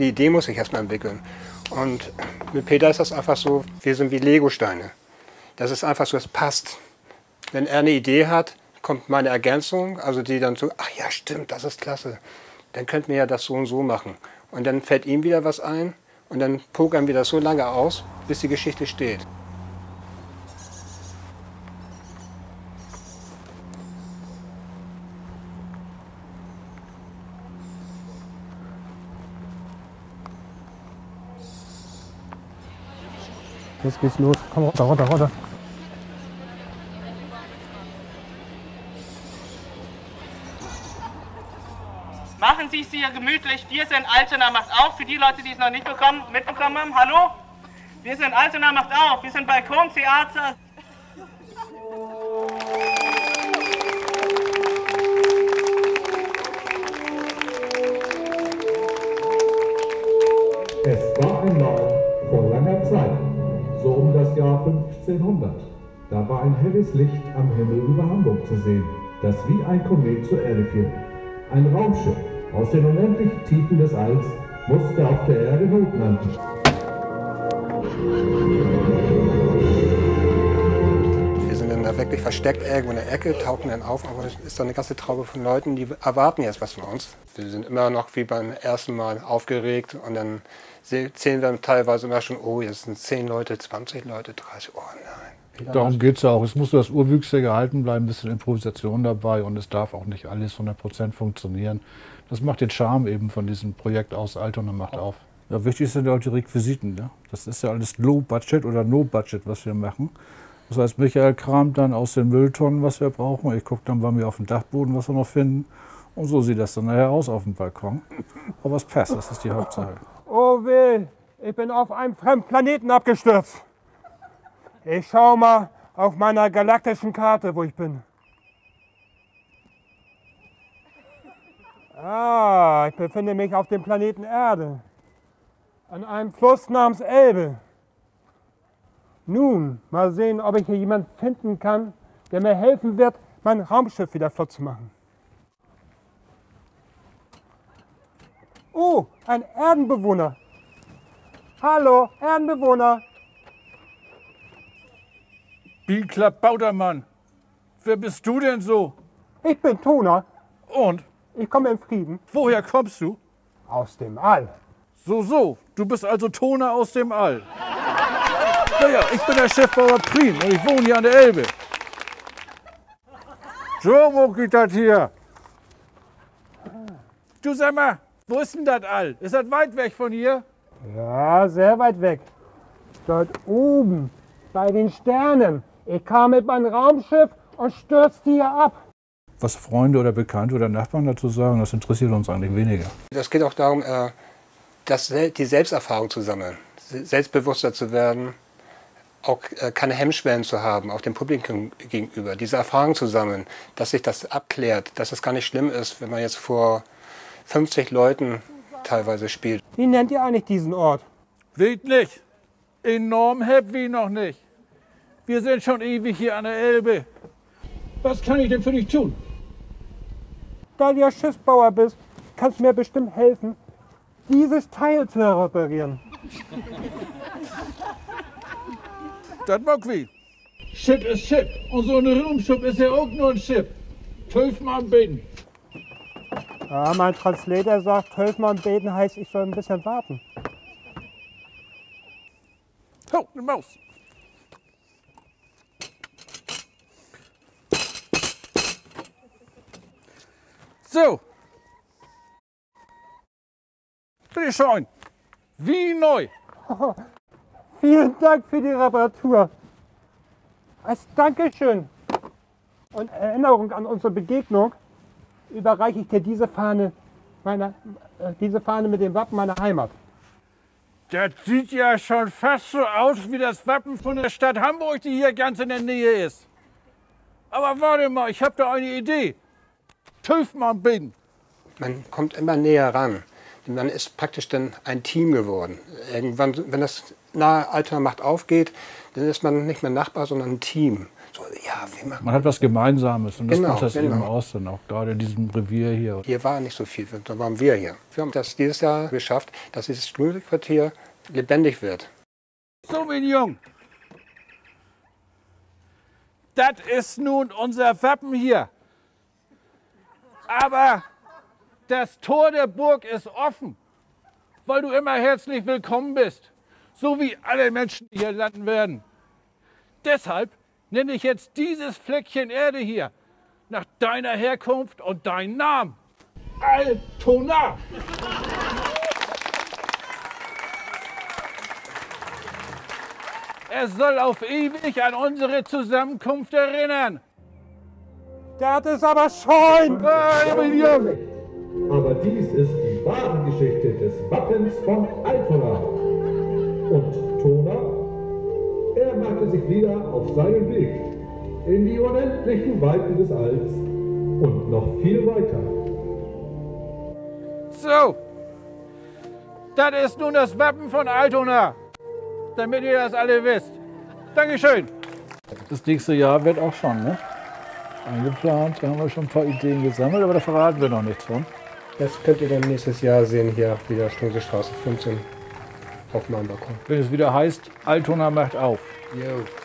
Die Idee muss sich erstmal entwickeln. Und mit Peter ist das einfach so, wir sind wie Legosteine. Das ist einfach so, es passt. Wenn er eine Idee hat, kommt meine Ergänzung, also die dann so, ach ja, stimmt, das ist klasse. Dann könnten wir ja das so und so machen. Und dann fällt ihm wieder was ein und dann pokern wir das so lange aus, bis die Geschichte steht. Jetzt geht's los. Komm runter, runter, runter. Machen Sie es hier gemütlich. Wir sind Altona macht auf. Für die Leute, die es noch nicht mitbekommen haben. Hallo? Wir sind Altona macht auf. Wir sind Balkontheater. Es war einmal vor langer Zeit, so um das Jahr 1500. Da war ein helles Licht am Himmel über Hamburg zu sehen, das wie ein Komet zur Erde fiel. Ein Raumschiff aus den unendlichen Tiefen des Alls musste auf der Erde notlanden. Wir sind dann da wirklich versteckt irgendwo in der Ecke, tauchen dann auf, aber es ist dann eine ganze Traube von Leuten, die erwarten jetzt was von uns. Wir sind immer noch wie beim ersten Mal aufgeregt und dann zählen wir teilweise immer schon, oh, jetzt sind 10 Leute, 20 Leute, 30, oh nein. Darum geht es ja auch. Es muss das Urwüchsige gehalten bleiben, ein bisschen Improvisation dabei und es darf auch nicht alles 100% funktionieren. Das macht den Charme eben von diesem Projekt aus Altona macht auf. Ja, wichtig sind ja auch die Requisiten. Ja? Das ist ja alles Low Budget oder No Budget, was wir machen. Das heißt, Michael kramt dann aus den Mülltonnen, was wir brauchen. Ich gucke dann bei mir auf dem Dachboden, was wir noch finden. Und so sieht das dann nachher aus auf dem Balkon. Aber es passt, das ist die Hauptsache. Oh weh, ich bin auf einem fremden Planeten abgestürzt. Ich schau mal auf meiner galaktischen Karte, wo ich bin. Ah, ich befinde mich auf dem Planeten Erde. An einem Fluss namens Elbe. Nun, mal sehen, ob ich hier jemanden finden kann, der mir helfen wird, mein Raumschiff wieder flott zu machen. Oh, ein Erdenbewohner. Hallo, Erdenbewohner. Bienklapp Bautermann, wer bist du denn so? Ich bin Tona. Und? Ich komme in Frieden. Woher kommst du? Aus dem All. So, du bist also Tona aus dem All. Naja, ich bin der Schiffbauer Prien und ich wohne hier an der Elbe. So, wo geht das hier? Du sag mal, wo ist denn das All? Ist das weit weg von hier? Ja, sehr weit weg. Dort oben, bei den Sternen. Ich kam mit meinem Raumschiff und stürzte hier ab. Was Freunde oder Bekannte oder Nachbarn dazu sagen, das interessiert uns eigentlich weniger. Das geht auch darum, die Selbsterfahrung zu sammeln, selbstbewusster zu werden, auch keine Hemmschwellen zu haben, auch dem Publikum gegenüber, diese Erfahrung zu sammeln, dass sich das abklärt, dass es gar nicht schlimm ist, wenn man jetzt vor 50 Leuten teilweise spielt. Wie nennt ihr eigentlich diesen Ort? Weht nicht. Enorm happy noch nicht. Wir sind schon ewig hier an der Elbe. Was kann ich denn für dich tun? Da du ja Schiffsbauer bist, kannst du mir bestimmt helfen, dieses Teil zu reparieren. Das mag wie. Schiff ist Schiff. Und so ein Raumschiff ist ja auch nur ein Schiff. 12 Mann beten. Ja, mein Translator sagt, 12 Mal beten heißt, ich soll ein bisschen warten. Oh, eine Maus. So. Bitte schön. Wie neu. Oh, vielen Dank für die Reparatur. Als Dankeschön und Erinnerung an unsere Begegnung überreiche ich dir diese Fahne mit dem Wappen meiner Heimat. Das sieht ja schon fast so aus wie das Wappen von der Stadt Hamburg, die hier ganz in der Nähe ist. Aber warte mal, ich habe da eine Idee. 12 Mann beten. Man kommt immer näher ran. Man ist praktisch dann ein Team geworden. Irgendwann, wenn das nahe Altona macht aufgeht, dann ist man nicht mehr Nachbar, sondern ein Team. So, ja, Man hat was Gemeinsames und das Genau, macht das eben genau. aus, dann auch gerade in diesem Revier hier. Hier war nicht so viel, da waren wir hier. Wir haben das dieses Jahr geschafft, dass dieses Stuhlquartier lebendig wird. So, mein Jung. Das ist nun unser Wappen hier. Aber das Tor der Burg ist offen, weil du immer herzlich willkommen bist. So wie alle Menschen, die hier landen werden. Deshalb nenne ich jetzt dieses Fleckchen Erde hier nach deiner Herkunft und deinem Namen. Altona! Er soll auf ewig an unsere Zusammenkunft erinnern. Der hat es aber schon. Aber dies ist die wahre Geschichte des Wappens von Altona. Und Tona, er machte sich wieder auf seinen Weg in die unendlichen Weiten des Alls und noch viel weiter. So, das ist nun das Wappen von Altona, damit ihr das alle wisst. Dankeschön. Das nächste Jahr wird auch schon, ne? Eingeplant, da haben wir schon ein paar Ideen gesammelt, aber da verraten wir noch nichts von. Das könnt ihr dann nächstes Jahr sehen, hier wieder Straße 15 auf meinem Balkon. Wenn es wieder heißt, Altona macht auf. Jo.